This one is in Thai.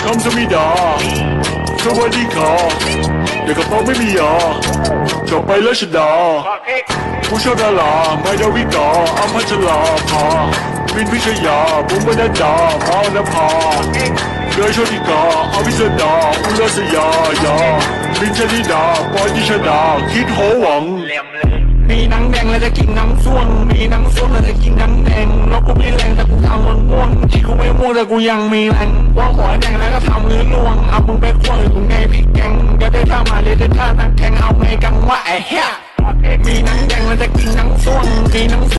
คำสมิดาสวัสดีค่ะเดี๋ยวกระเป๋าไม่มีอ่ะกลับไปแล้วชดาผู้ชอบดาราไม่ดาวิกาอัมพัชราภาวินพิชยาบุ๋มบรรดาพาวนภาเดยโชติกาอภิสดาอุลสยายาลินชลิดาปอยติชดาคิดโหวังมีหนังแดงแล้วจะกินหนังส้วงมีหนังส้วงแล้วจะกินหนังแดงแล้วกูมีแรงแต่กูทำมันม่วงที่กูไม่ม่วงแต่กูยังมีแรงว่าหัวแดงแล้วก็ทำลื่นลวงเอามึงไปควงหรือกูไงพี่แกงก็ได้ท่ามาเลยได้ท่านักแข่งเอาไงกังว่าไอ้เหี้ยมีหนังแดงแล้วจะกินหนังส้วงมีหนัง